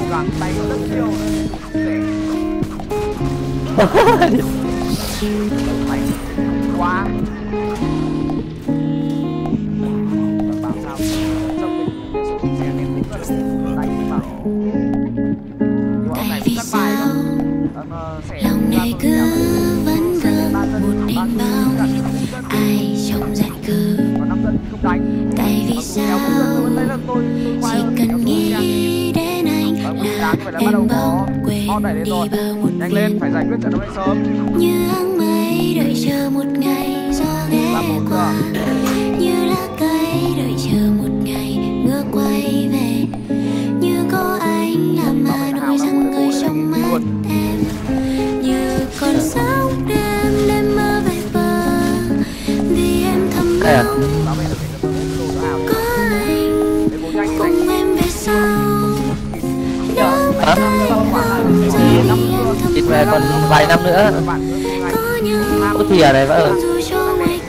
Đoàn tay rất nhiều mày quá bảo sao trong mình cái số xe nên cũng rất tay vào tại vì sao lòng này cứ vẫn vương một đêm bao ai trong dại cư. Tại vì sao chỉ cần nghĩ đến anh là em bỗng quên đi bao một phiền, như áng mây đợi chờ một ngày gió ghé qua, như lá cây đợi chờ một ngày mưa quay về, như có anh làm Hà Nội rằng người trong mắt em, như con sóng đêm đêm mơ về bờ, vì em thầm mong có anh cùng em về sau. Ít về còn vài năm nữa. Có thìa này vợ.